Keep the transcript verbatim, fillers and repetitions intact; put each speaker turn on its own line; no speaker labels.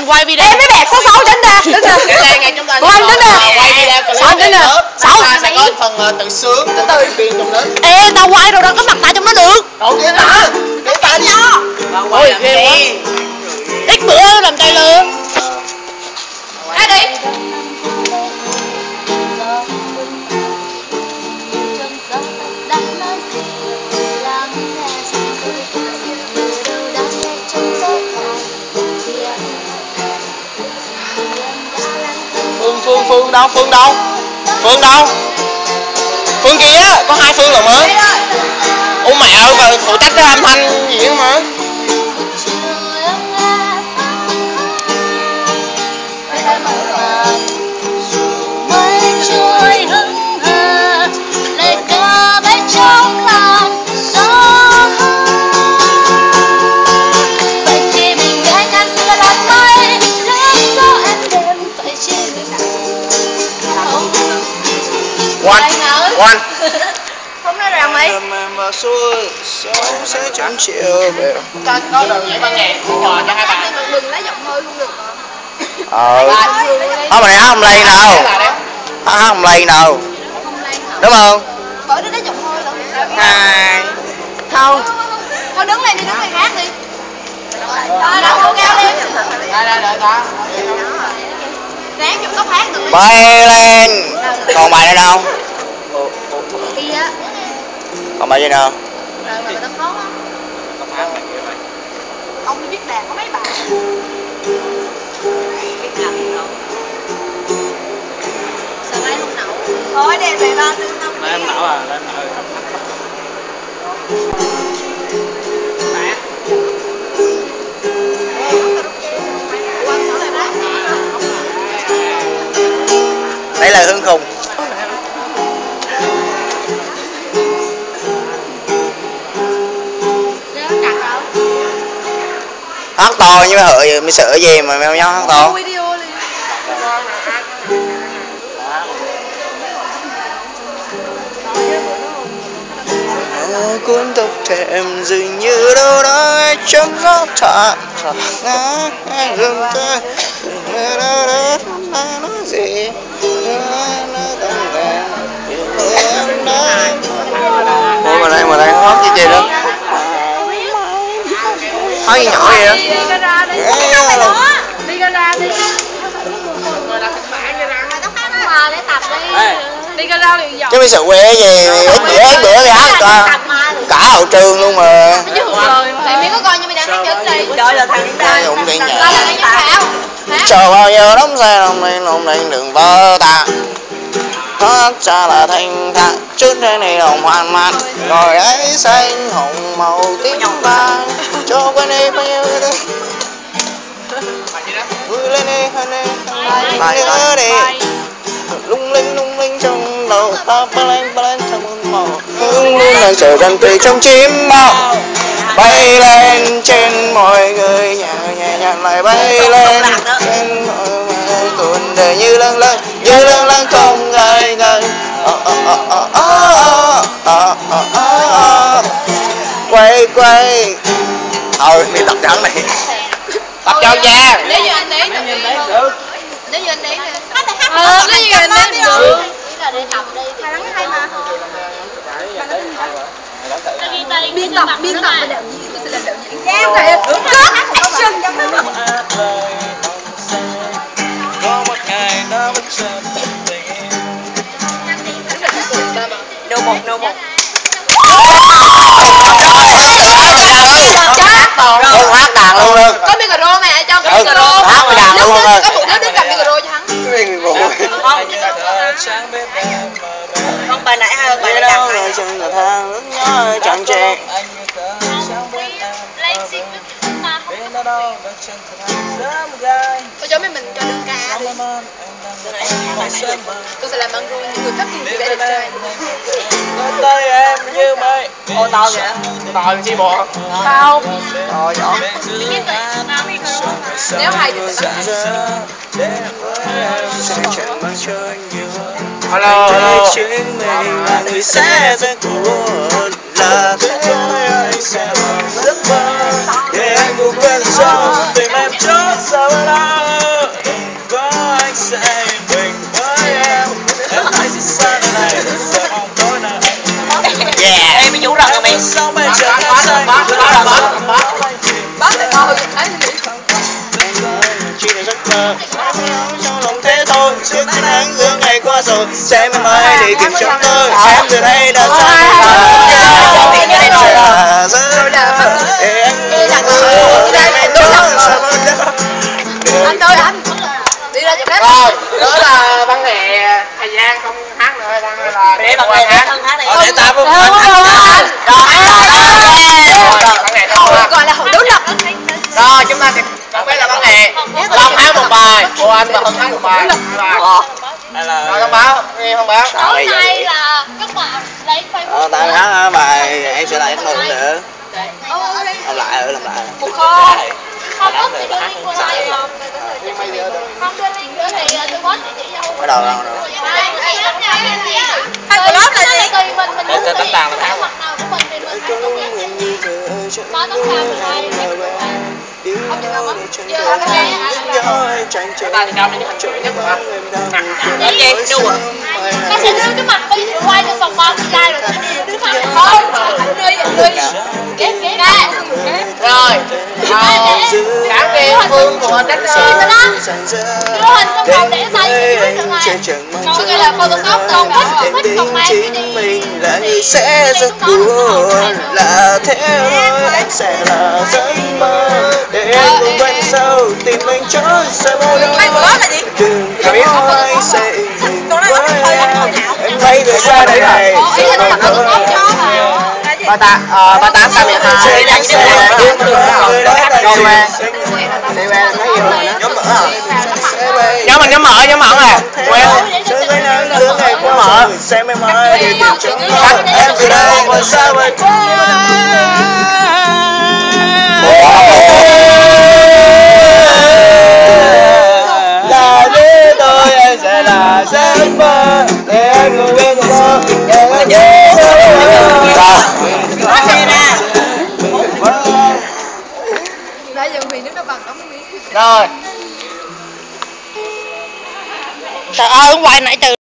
quay video.
Em mấy bẹt xấu xấu tránh ra. Đứng ra. Của anh đứng ra. Sao tránh ra. Sao?
Sẽ có phần tự sướng từ từ viên trong đó.
Ê tao quay rồi đâu có mặt tại trong đó được.
Đâu kia hả? Để ta đi.
Ôi ghê quá. Ít bữa làm tay lừa.
Ra đi.
Phương Phương Phương đâu? Phương đâu? Phương đâu? Phương kia có hai Phương lận hả? Ủa mẹ ơi, mà phụ trách cái âm thanh gì mà. One, one.
Không nói rằng mày.
Mà xuôi, sống sẽ chẳng chịu về. Ta có được vậy ban nhạc của cho hai bạn.
Đừng lấy giọng hơi không được hả?
Ờ. Thôi mà này hát không lên đâu. Hát không lên đâu. Đúng không?
Bởi nó lấy giọng hơi đâu.
Hai.
Không. Thôi đứng lên đi, đứng lên hát đi. Rồi đâu cô cao lên.
Đây đây đợi ta.
Ráng chụp tóc hát được.
Bay lên. Còn bài nữa đâu?
Kia.
Còn bài gì nữa?
Rồi mà tao khó á. Ông đi viết đàn có mấy bài. Viết đàn đâu. Sao mai không nấu? Thôi đem về ba tư năm.
Mai em nấu à, em nấu. Đây là Hương Khùng. Hát to nhưng mà hựa gì, mày sợ gì mà mày nhau hát to. Cuốn tóc thèm dường như đâu đó trong gió thả thả ngã rừng ta đâu đó nói gì ủa mà đây mà đây hót gì vậy đó hót gì nhỏ vậy đó
Đi gara đi. Đi gara đi. Mà để tập đi. Đi gara liền giọng.
chứ mày sợ quê gì ít bữa ít bữa thì hát cả cả hậu trường luôn mà
Mày biết có coi như mày đang hát chữ đi. Đợi là thằng
ta dụng điện nhẹ
Coi là đang hát hảo.
chờ bao nhiêu đống xe đồng lên lộn lên đường vỡ ta hát cha là thanh thản trước đây này đồng hoan man rồi ấy xanh hồng màu tím vàng cho quên đi bao nhiêu thứ vui lên đi hơn đi bài nhớ đi lung linh lung linh trong đầu ta ba lên ba lên trong môn màu hương luôn đang chờ gần tươi trong chim bao bay lên trên mọi người nhẹ nhẹ nhàng lại bay lên trên mọi người tuần đời như lâng lâng như lâng lâng không ngơi ngơi quay quay thôi đi tập trắng này tập cho cha
Nếu như anh đến
được
Nếu như anh đến hát thì hát. Ờ, nếu như anh đến được. Chỉ là để tập đi. Mày đánh hay mà. Biên tập, biên tập và đạo diễn, tôi sẽ làm đạo diễn. Em kìa, cut action giống đó.
có một ngày nó vẫn chờ
Đâu một, đâu một.
Không hát đàn luôn luôn.
Có micro này cho cái micro.
Hát với đàn luôn luôn.
Có một đứa đứng cầm micro cho hắn. Không, bài nãy hơn, bài nãy cầm hay.
Chân là thang lúc nhớ chẳng chê.
Tôi cho mấy mình cho đừng ca đi. Tôi sẽ làm bằng ru những người thấp tiền thì để được trai.
Tay em như mây.
Ô to kìa.
To chi bộ.
Không.
Rồi nhỏ.
Nếu hay thì sẽ bắt.
Hello, hello.
Chuyến mình là người sẽ tới cuộc là thế anh sẽ giấc mơ để anh cũng quên cho tìm em chót sao nào. sao bây giờ em say
bác tại ngồi thấy
chỉ là giấc mơ trong lòng thế thôi suốt những tháng giữa ngày qua rồi sẽ mãi mãi để tìm trong tôi em từ đây đã xa sẽ là giấc mơ để anh mơ để anh trốn sao mơ
anh ơi anh đi ra chụp
Rồi, đó là văn nghệ Hà Giang không hát nữa đang là để văn nghệ hát hát này.
để ta cũng
Rồi, văn nghệ
gọi là hội đấu lập.
rồi chúng ta sẽ không biết là văn nghệ Long hát một bài, cô anh và Hân hát một bài.
hay là
Rồi thông báo, nghe thông báo.
sao bây giờ
Đây là các bạn lấy
ờ, ta hát bài em sẽ lại không nữa làm lại làm lại
một kho
không có thì đưa link qua đây
không đưa link nữa thì tôi có địa chỉ đâu
bắt đầu đâu rồi
hai cái lớp là gì
Để cho tấm tàng mình hát.
mặt nào của mình thì mình hát không biết có tấm tàng mình hay không chịu không á chưa có cái này
Chúng ta thì cao lên những chửi nhất của anh.
gì vậy đâu à nó sẽ đưa cái mặt bây giờ quay cho vòng bao cái dai rồi sẽ đưa cái mặt không anh ơi anh ơi ghé ghé ra
Rồi, sáng kia Phương của anh đánh
đưa hình trong đầu để tay dưới được này cho cái là photoshop không thích thích không mang cái đi
mình là người sẽ rất buồn là thế thôi anh sẽ là giấc mơ để em buông bên sau tìm anh trốn sẽ bao đâu đừng có ai sẽ nhìn với em em thấy người xa đây này
ba ta ờ ba tám tám hai đang như thế nào rồi qua đi qua thấy gì rồi nhóm mình nhóm mở nhóm mở nè quen
nhóm mở xem em ơi để tìm chúng em từ đây mà sao vậy là đứa tôi em sẽ là giấc mơ để em ngủ bên mơ để em nhớ
nãy giờ vì nước nó bằng đóng miếng
rồi
Trời ơi, quay nãy từ